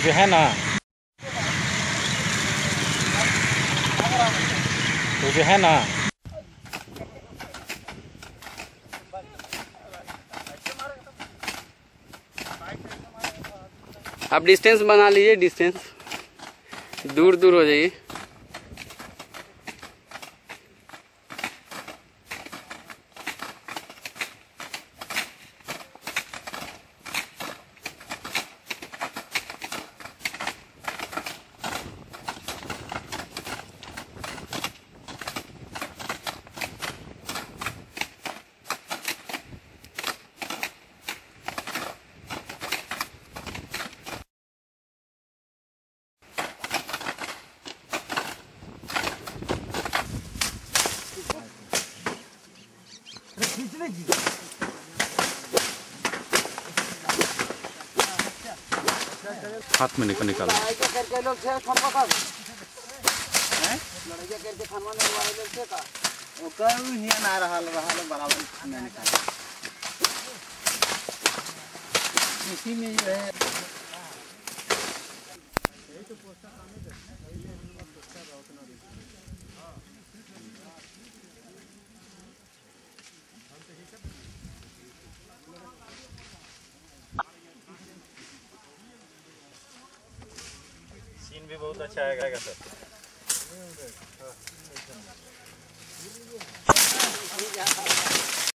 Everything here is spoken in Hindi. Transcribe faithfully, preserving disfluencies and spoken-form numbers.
जो है ना तो जो है ना आप डिस्टेंस बना लीजिए, डिस्टेंस दूर दूर हो जाइए। हाथ में निकल निकाला इसी में जो है सीन भी बहुत अच्छा आएगा सर।